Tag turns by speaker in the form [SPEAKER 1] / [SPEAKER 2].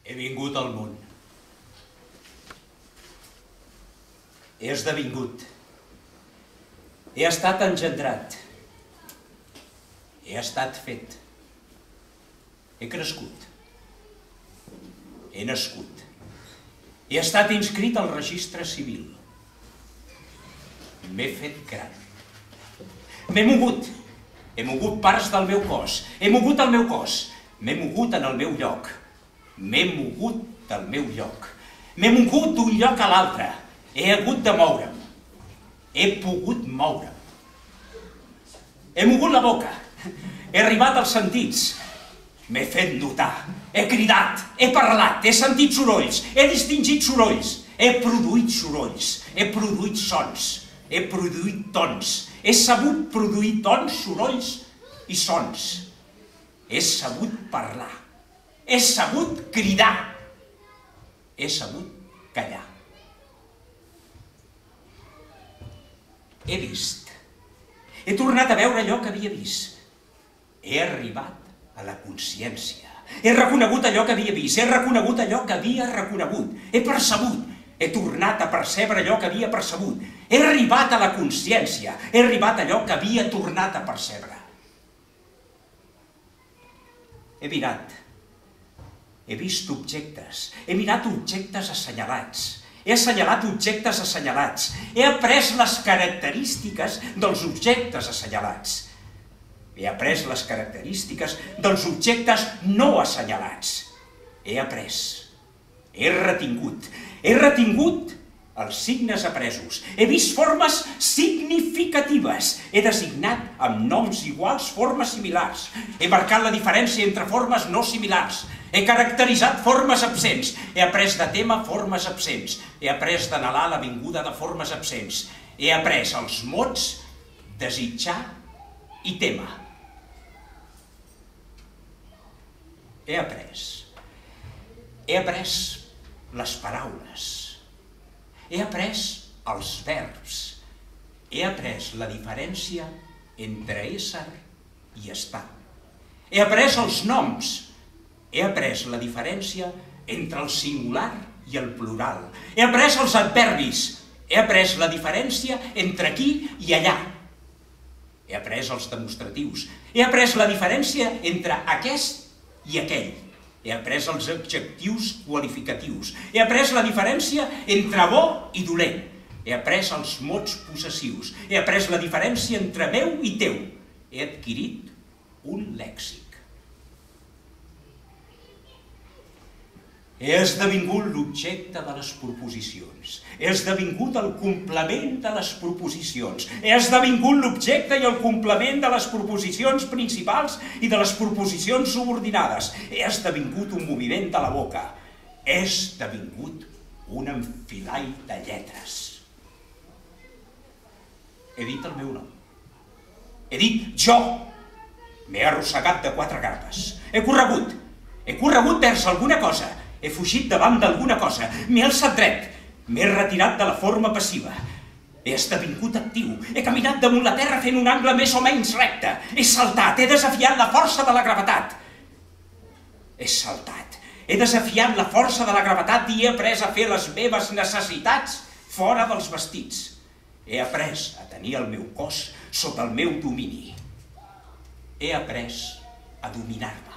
[SPEAKER 1] He vingut al món. He esdevingut. He estat engendrat. He estat fet. He crescut. He nascut. He estat inscrit al registre civil. M'he fet gran. M'he mogut. He mogut parts del meu cos. He mogut el meu cos. M'he mogut en el meu lloc. M'he mogut del meu lloc. M'he mogut d'un lloc a l'altre. He hagut de moure'm. He pogut moure'm. He mogut la boca. He arribat als sentits. M'he fet notar. He cridat. He parlat. He sentit sorolls. He distingit sorolls. He produït sorolls. He produït sons. He produït tons. He sabut produir tons, sorolls i sons. He sabut parlar. He sabut cridar. He sabut callar. He vist. He tornat a veure allò que havia vist. He arribat a la consciència. He reconegut allò que havia vist. He reconegut allò que havia reconegut. He percebut. He tornat a percebre allò que havia percebut. He arribat a la consciència. He arribat a allò que havia tornat a percebre. He mirat. He vist objectes. He mirat objectes assenyalats. He assenyalat objectes assenyalats. He après les característiques dels objectes assenyalats. He après les característiques dels objectes no assenyalats. He après. He retingut. He retingut els signes apresos. He vist formes significatives. He designat amb noms iguals formes similars. He marcat la diferència entre formes no similars. He caracteritzat formes absents. He après de tema formes absents. He après d'anhelar la vinguda de formes absents. He après els mots desitjar i tema. He après. He après les paraules. He après els verbs. He après la diferència entre ésser i estar. He après els noms. He après la diferència entre el singular i el plural. He après els adverbis. He après la diferència entre aquí i allà. He après els demostratius. He après la diferència entre aquest i aquell. He après els adjectius qualificatius. He après la diferència entre bo i dolent. He après els mots possessius. He après la diferència entre meu i teu. He adquirit un lèxic. He esdevingut l'objecte de les proposicions. He esdevingut el complement de les proposicions. He esdevingut l'objecte i el complement de les proposicions principals i de les proposicions subordinades. He esdevingut un moviment de la boca. He esdevingut un enfilall de lletres. He dit el meu nom. He dit jo. M'he arrossegat de 4 carpes. He corregut. He corregut vers alguna cosa. He fugit davant d'alguna cosa, m'he alçat dret, m'he retirat de la forma passiva, he esdevingut actiu, he caminat damunt la terra fent un angle més o menys recte, he saltat, he desafiat la força de la gravetat. He saltat, he desafiat la força de la gravetat i he après a fer les meves necessitats fora dels vestits. He après a tenir el meu cos sota el meu domini. He après a dominar-me.